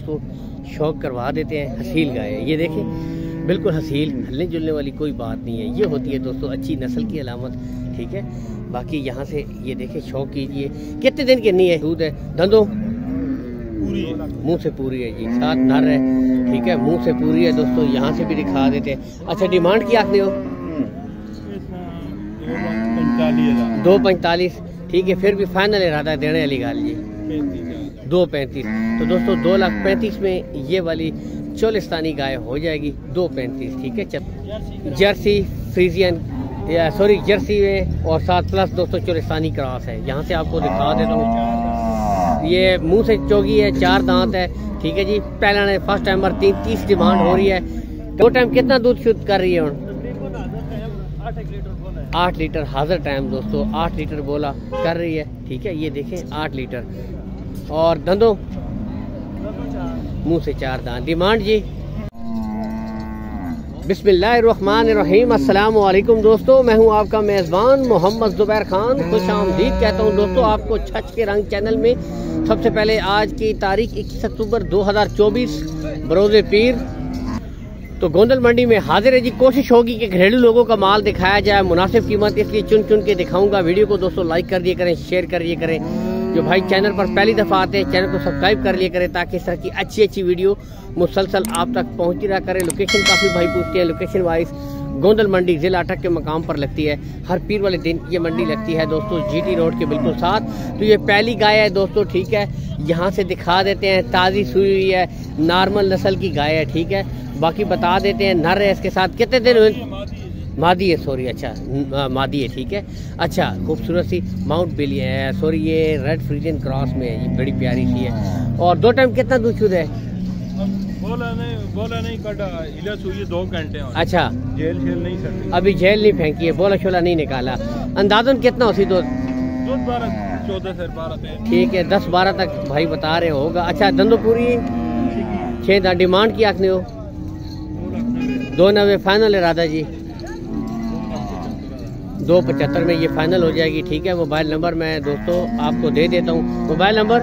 दोस्तों शौक करवा देते हैं। हसील गाय है, ये देखें बिल्कुल हसील, हिलने जुलने वाली कोई बात नहीं है। ये होती है दोस्तों अच्छी नस्ल की अलामत, ठीक है। बाकी यहाँ से ये देखें, शौक कीजिए। कितने दिन की नहीं है, दूध है, धंधों पूरी है, मुँह से पूरी है जी, साथ नर है, ठीक है, मुँह से पूरी है दोस्तों। यहाँ से भी दिखा देते हैं। अच्छा डिमांड क्या आखते हो? 245, ठीक है। फिर भी फाइनल इरादा है देने वाली गाल जी 235। तो दोस्तों 2,35,000 में ये वाली चोलिस्तानी गाय हो जाएगी 235, ठीक है। जर्सी फ्रीजियन या सॉरी जर्सी में और 7+ दोस्तों चोलिस्तानी क्रॉस है। यहाँ से आपको दिखा देता हूँ। ये मुंह से चोगी है, 4 दांत है, ठीक है जी। पहला ने फर्स्ट टाइमर 30 डिमांड हो रही है। 2 टाइम कितना दूध शुद्ध कर रही है? 8 लीटर हाजिर टाइम दोस्तों, 8 लीटर बोला कर रही है, ठीक है। ये देखें 8 लीटर और दंदों मुंह से 4 दांत। डिमांड जी बिस्मिल्लाहिर्रहमानिर्रहीम। अस्सलाम वालेकुम दोस्तों, मैं हूं आपका मेज़बान मोहम्मद ज़ुबैर खान। खुश आमदीद कहता हूं दोस्तों आपको छच के रंग चैनल में। सबसे पहले आज की तारीख 21 अक्टूबर 2024 बरोज़े पीर। तो गोंदल मंडी में हाजिर है जी। कोशिश होगी कि घरेलू लोगों का माल दिखाया जाए मुनासिब कीमत, इसलिए चुन चुन के दिखाऊंगा। वीडियो को दोस्तों लाइक कर दिया करें, शेयर कर दिया करें। जो भाई चैनल पर पहली दफ़ा आते हैं चैनल को सब्सक्राइब कर लिया करें, ताकि इस तरह की अच्छी वीडियो मुसलसल आप तक पहुंचती रहा करें। लोकेशन काफ़ी भाई पूछते हैं, लोकेशन वाइज गोंदल मंडी जिला अटक के मकाम पर लगती है। हर पीर वाले दिन ये मंडी लगती है दोस्तों, जीटी रोड के बिल्कुल साथ। तो ये पहली गाय है दोस्तों, ठीक है। यहाँ से दिखा देते हैं, ताज़ी सुई हुई है, नॉर्मल नस्ल की गाय है, ठीक है। बाकी बता देते हैं, नर है इसके साथ। कितने दिन हुए? मादी है, सॉरी, अच्छा मादी है, ठीक है। अच्छा खूबसूरत सी माउंट बिली है, सॉरी ये रेड फ्रीजियन क्रॉस में है, ये बड़ी प्यारी सी है। और 2 टाइम कितना दूध शुद्ध है? बोला नहीं कटा, इलाज हुई 2 घंटे। अच्छा जेल नहीं सकती, अभी जेल नहीं फेंकी है, बोला शोला नहीं निकाला। अंदाजन कितना होती दूध? 14 से 12, ठीक है, 10-12 तक भाई बता रहे होगा। अच्छा धंधो पूरी 6 डिमांड की आखने हो? 290 फाइनल इरादा जी 275 में ये फाइनल हो जाएगी, ठीक है। मोबाइल नंबर मैं दोस्तों आपको दे देता हूँ। मोबाइल नंबर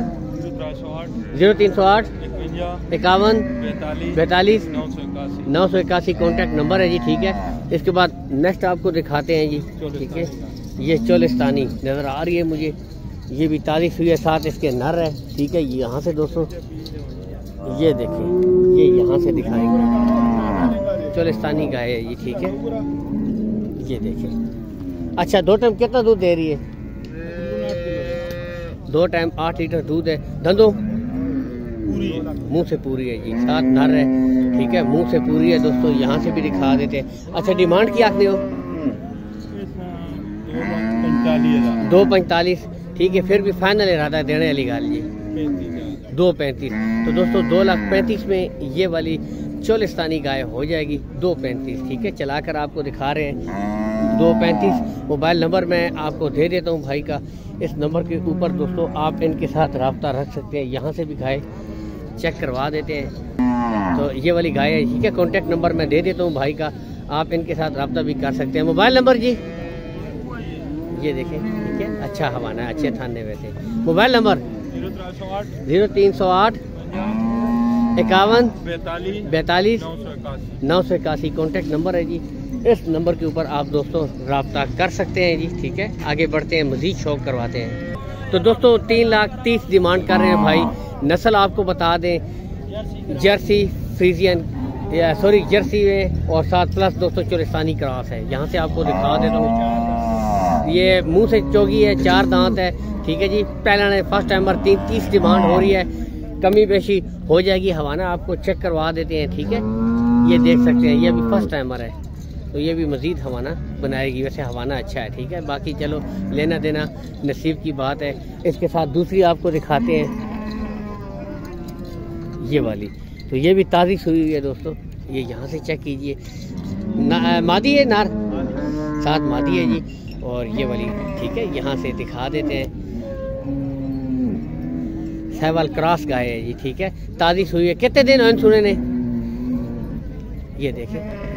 0308 51 42 981 कॉन्टैक्ट नंबर है जी, ठीक है। इसके बाद नेक्स्ट आपको दिखाते हैं जी, ठीक है। ये चोलिस्तानी नज़र आ रही है मुझे, ये भी तारीफ हुई है, साथ इसके नर है, ठीक है। यहाँ से दोस्तों ये देखें, ये यहाँ से दिखाएंगे, चोलिस्तानी गाय है ये, ठीक है। ये देखें। अच्छा 2 टाइम कितना दूध दे रही है? 2 टाइम 8 लीटर दूध है। धंधों मुंह से पूरी है जी, साथ नर है, ठीक है, मुंह से पूरी है दोस्तों। यहाँ से भी दिखा देते हैं। अच्छा डिमांड क्या आखते हो? 245, ठीक है। फिर भी फाइनल इरादा है देने वाली गाल जी 235। तो दोस्तों 2,35,000 में ये वाली चोलिस्तानी गाय हो जाएगी 235, ठीक है। चलाकर आपको दिखा रहे हैं 235। मोबाइल नंबर मैं आपको दे देता हूँ भाई का। इस नंबर के ऊपर दोस्तों आप इनके साथ रब्ता रख सकते हैं। यहाँ से भी गाय चेक करवा देते हैं। तो ये वाली गाय है, ठीक है। कॉन्टैक्ट नंबर मैं दे देता हूँ भाई का, आप इनके साथ रब्ता भी कर सकते हैं। मोबाइल नंबर जी ये देखें, ठीक है। अच्छा हवाना है, अच्छे थाने वैसे। मोबाइल नंबर 0308 51 42 981 कॉन्टैक्ट नंबर है जी। इस नंबर के ऊपर आप दोस्तों रब्ता कर सकते हैं जी, ठीक है। आगे बढ़ते हैं, मजीद शौक करवाते हैं। तो दोस्तों 3,30,000 डिमांड कर रहे हैं भाई। नस्ल आपको बता दें, जर्सी फ्रीजियन या सॉरी जर्सी में और 7+ दोस्तों चोलिस्तानी क्रॉस है। यहाँ से आपको दिखा देता हूँ। ये मुंह से चोगी है, 4 दांत है, ठीक है जी। पहला ने फर्स्ट टाइमर 30 डिमांड हो रही है, कमी बेशी हो जाएगी। हवाना आपको चेक करवा देते हैं, ठीक है। ये देख सकते हैं, ये अभी फर्स्ट टाइमर है, तो ये भी मज़ीद हवाना बनाएगी। वैसे हवाना अच्छा है, ठीक है। बाकी चलो लेना देना नसीब की बात है। इसके साथ दूसरी आपको दिखाते हैं, ये वाली। तो ये भी ताज़ी सुई हुई है दोस्तों, ये यहाँ से चेक कीजिए। मादी है, नार साथ मादी है जी। और ये वाली, ठीक है, यहाँ से दिखा देते हैं। सहवाल क्रॉस गाय है जी, ठीक है। ताज़ी सुई है। कितने दिन हुए सुने ने? ये देखें,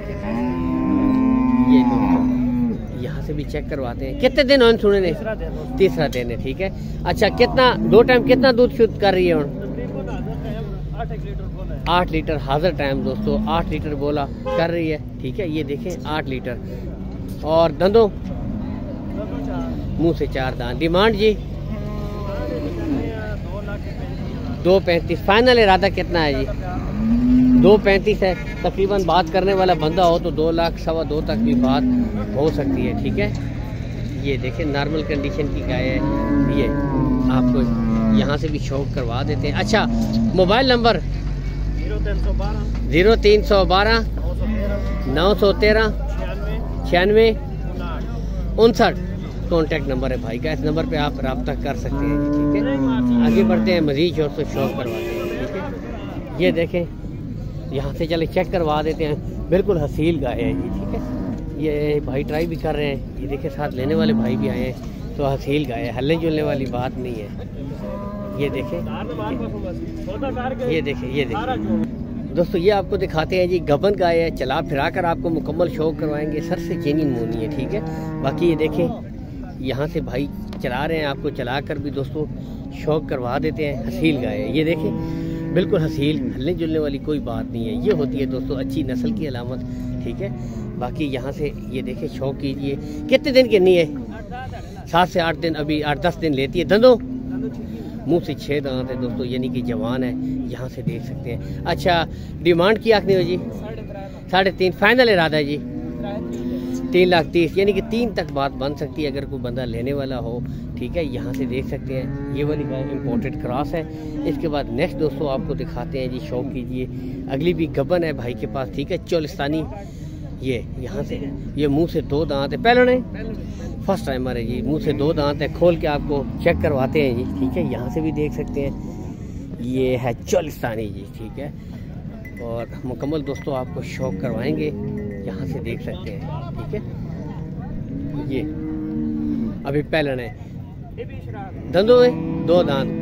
ये यहाँ से भी चेक करवाते हैं। कितने दिन हुए सुने ने? तीसरा दिन है, ठीक है। अच्छा कितना 2 टाइम कितना दूध शुद्ध कर रही है? 8 लीटर हाजिर टाइम दोस्तों, 8 लीटर बोला कर रही है। ठीक है, ये देखें 8 लीटर। और दंदों मुंह से 4 दांत। डिमांड जी 2.35। फाइनल इरादा कितना है जी? 2.35 है। तकरीबन बात करने वाला बंदा हो तो 2 लाख 2.25 तक भी बात हो सकती है। ठीक है, ये देखें नॉर्मल कंडीशन की गाय है। ये आपको यहाँ से भी शौक करवा देते हैं। अच्छा, मोबाइल नंबर 0312 913 96 59 कॉन्टैक्ट नंबर है भाई का। इस नंबर पे आप रब्ता कर सकते हैं। ठीक है, आगे बढ़ते हैं, मजीद शौक से शौक करवाते हैं। ठीक है, ये देखें यहाँ से चले चेक करवा देते हैं। बिल्कुल हसील गाय है जी। ठीक है, ये भाई ट्राई भी कर रहे हैं। ये देखें साथ लेने वाले भाई भी आए हैं। तो हसील गाय है, हल्ले जुलने वाली बात नहीं है। ये देखें, ये देखें, ये देखें दोस्तों, ये आपको दिखाते हैं जी गबन गाय है। चला फिरा कर आपको मुकम्मल शौक करवाएंगे। सर से जेन्युइन मोनी है। ठीक है, बाकी ये देखें यहाँ से भाई चला रहे हैं, आपको चला कर भी दोस्तों शौक करवा देते हैं। हसील गाय है, ये देखें बिल्कुल हसील, हल्ले जुलने वाली कोई बात नहीं है। ये होती है दोस्तों अच्छी नस्ल की अलामत। ठीक है, बाकी यहाँ से ये देखें शौक कीजिए। कितने दिन की नहीं है? 7 से 8 दिन, अभी 8-10 दिन लेती है। दंदों मुंह से 6 दांत है दोस्तों, यानी कि जवान है। यहाँ से देख सकते हैं। अच्छा, डिमांड की आखनी हो जी 3.5। फाइनल इरादा है जी 3,30,000, यानी कि 3 तक बात बन सकती है अगर कोई बंदा लेने वाला हो। ठीक है, यहाँ से देख सकते हैं ये वाली गाय इम्पोर्टेड क्रॉस है। इसके बाद नेक्स्ट दोस्तों आपको दिखाते हैं जी, शौक कीजिए। अगली भी गबन है भाई के पास। ठीक है, चोलिस्तानी। ये यहाँ से ये मुंह से 2 दांत है। पहले नहीं, फर्स्ट टाइमर है जी। मुंह से 2 दांत है। खोल के आपको चेक करवाते हैं जी। ठीक है, यहाँ से भी देख सकते हैं ये है चोलिस्तानी जी। ठीक है, और मुकम्मल दोस्तों आपको शौक करवाएंगे। यहाँ से देख सकते हैं। ठीक है, ये अभी पहलन है। दंदों में 2 दांत।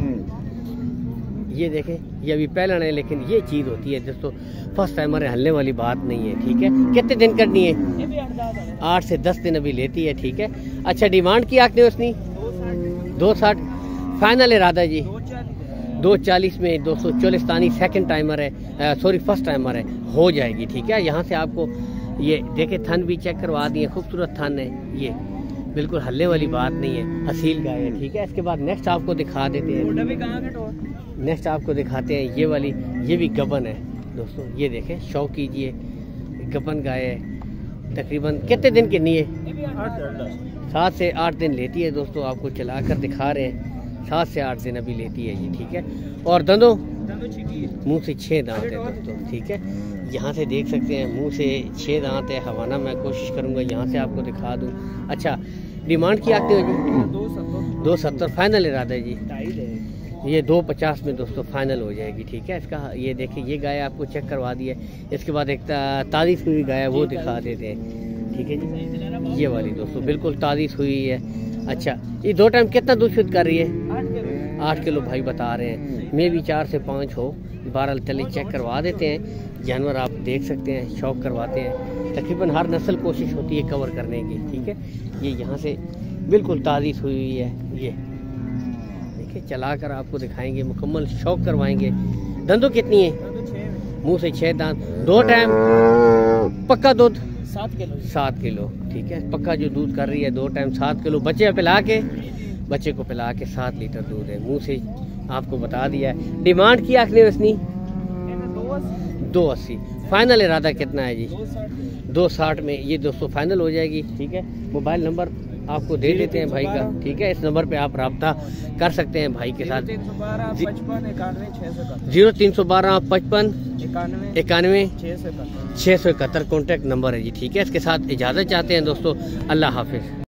ये देखें, ये अभी पहलन है, लेकिन ये चीज़ होती है दोस्तों फर्स्ट टाइमर है, हलने वाली बात नहीं है। ठीक है, कितने दिन करनी है? 8 से 10 दिन अभी लेती है। ठीक है, अच्छा डिमांड की आपने उसने 2.60। फाइनल इरादा जी 2.40 में दोस्तों। चोलिस्तानी सेकंड टाइमर है, सॉरी फर्स्ट टाइमर है, हो जाएगी। ठीक है, यहाँ से आपको ये देखे थन भी चेक करवा दिए। खूबसूरत थन है, ये बिल्कुल हल्ले वाली बात नहीं है, हसील गाय है। ठीक है, इसके बाद नेक्स्ट आपको दिखा देते हैं। नेक्स्ट आपको दिखाते हैं ये वाली, ये भी गबन है दोस्तों। ये देखें, शौक कीजिए, गबन गाय है। तकरीबन कितने दिन की नहीं है? 7 से 8 दिन लेती है दोस्तों। आपको चला कर दिखा रहे हैं, 7 से 8 दिन अभी लेती है ये। ठीक है, और दंदों मुंह से 6 दांत है दोस्तों। ठीक है, यहाँ से देख सकते हैं मुंह से 6 दांत है। हवाना मैं कोशिश करूँगा यहाँ से आपको दिखा दूँ। अच्छा, डिमांड की आती होगी 2.70। फाइनल इरादा है जी ये 2.50 में दोस्तों फाइनल हो जाएगी। ठीक है, इसका ये देखिए, ये गाय आपको चेक करवा दी है। इसके बाद एक तारीफ हुई गाय है, वो दिखा देते हैं। ठीक है जी, ये वाली दोस्तों बिल्कुल तारीफ हुई है। अच्छा, ये 2 टाइम कितना दूध शुद्ध कर रही है? 8 किलो भाई बता रहे हैं। मे भी 4 से 5 हो। 12 तले चेक करवा देते हैं। जानवर आप देख सकते हैं, शौक करवाते हैं। तकरीबन हर नस्ल कोशिश होती है कवर करने की। ठीक है, ये यहाँ से बिल्कुल तारीफ हुई है। ये देखिए, चला कर आपको दिखाएंगे, मुकम्मल शौक करवाएंगे। दंदों कितनी है? मुंह से 6 दांत। 2 टाइम पक्का दूध 7 किलो। ठीक है, पक्का जो दूध कर रही है 2 टाइम 7 किलो। बच्चे को पिला के 7 लीटर दूध है। मुंह से आपको बता दिया है। डिमांड की आखिरी उसनी 2.80। फाइनल इरादा कितना है जी? 2.60 में ये दोस्तों फाइनल हो जाएगी। ठीक है, मोबाइल नंबर आपको दे देते हैं भाई का। ठीक है, इस नंबर पे आप रब्ता कर सकते हैं भाई के साथ। 0312 55 91 671 कॉन्टैक्ट नंबर है जी। ठीक है, इसके साथ इजाज़त चाहते हैं दोस्तों। अल्लाह हाफिज़।